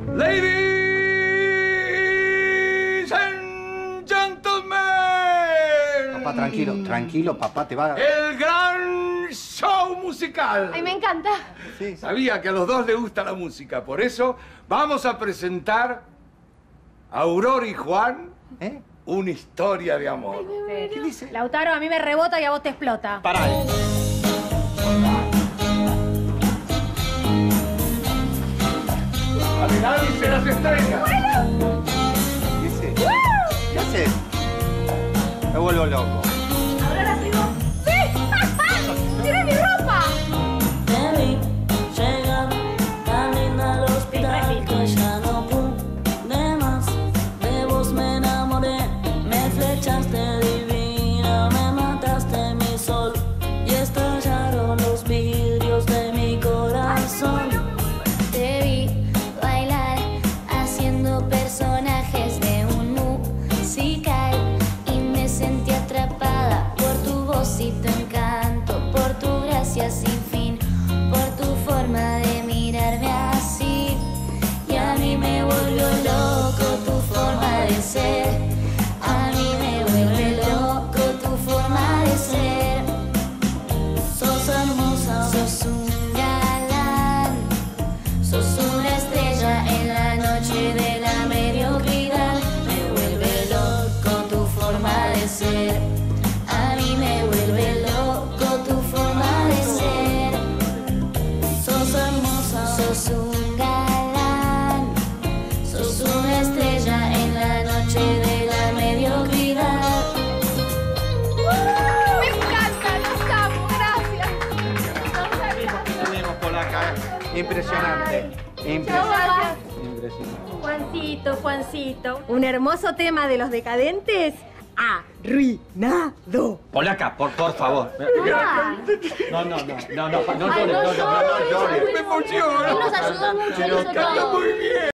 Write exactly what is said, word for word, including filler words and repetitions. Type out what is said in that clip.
Ladies and gentlemen. Papá, tranquilo, tranquilo, papá, te va a... El gran show musical. Ay, me encanta. Sí. Sabía que a los dos les gusta la música, por eso vamos a presentar a Aurora y Juan, ¿Eh? una historia de amor. Ay, ¿Qué dice? Lautaro, a mí me rebota y a vos te explota. Pará. Adelante las estrellas. ¿Qué haces? ¿Qué haces? Me vuelvo loco. ¿Aurora soy vos? ¡Sí! ¡Tiré mi ropa! Te vi llegar tan linda al hospital que ya no pude más. De vos me enamoré, me flechaste divina, me mataste mi sol y estallaron los vidrios de mi corazón. Te vi bailar haciendo personajes de un musical y me sentí atrapada por tu voz y tu encanto, por tu gracia sin fin, por tu forma de mirarme así. Y a mí me volvió loco tu forma de ser, a mí me vuelve loco tu forma de ser. Sos hermosa, Sos un galán, sos una estrella en la noche de la mediocridad. Me vuelve loco tu forma de ser, a mí me vuelve loco tu forma de ser. sos hermosa, Sos un galán, sos una estrella en la noche de la mediocridad. Me encanta, los amo, gracias. Tenemos polaca. Impresionante. Impresionante. Impresionante. Juancito, Juancito. Un hermoso tema de los decadentes. Arruinado. Polaca, por, por favor. Ah. No, no, no, no, no, no, no Ay, llores, no, no, no, no llores. Me emociona. Él nos ayudó mucho, Pero hizo canta todo. Muy bien.